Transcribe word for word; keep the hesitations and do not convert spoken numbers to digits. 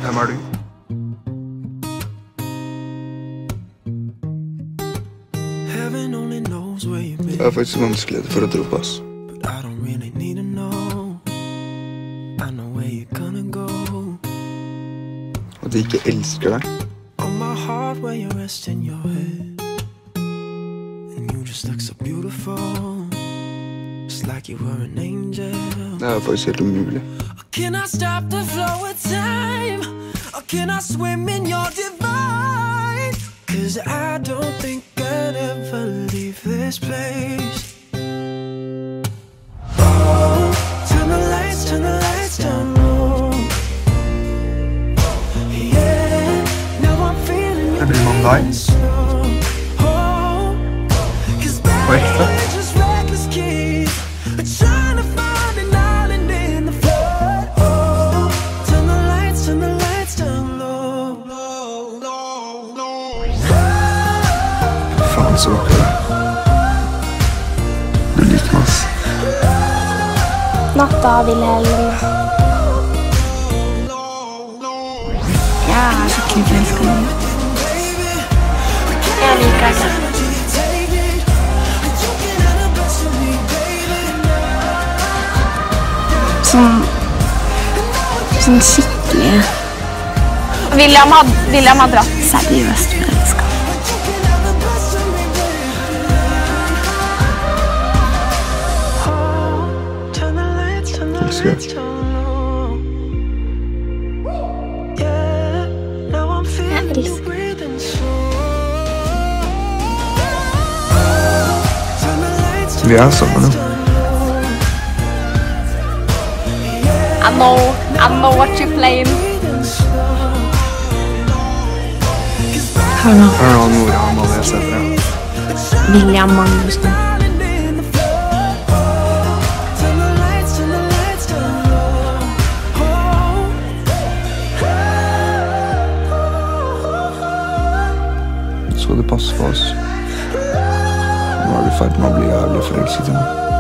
Hvem er du? Det er faktisk vanskelig for å tro på oss. At de ikke elsker deg. Det er faktisk helt umulig. Can I stop the flow of time? Or can I swim in your divine? Cause I don't think I'd ever leave this place. Oh, turn the lights, turn the lights down low. Yeah, now I'm feeling you breathing slow. Oh, cause back we're just reckless kids, trying to find an island in the flood. Oh, turn the lights, turn the lights down low. Low, low, low. Fan så vakker. Du liker meg. Natta, Wilhelm. Jeg er skikkelig forelsket nå. Jeg liker deg. Sånn, sånn skikkelig. William har, William har dratt seriøst forelsket. Elsker. Jeg elsker. Vi er sammen nå. I know, I know what you're playing. Hør nå. Hør nå, Nora, han må lese etter det. William Magnussen. Skal du passe på oss? Nå er du i ferd med å bli jævlig forelsket i meg.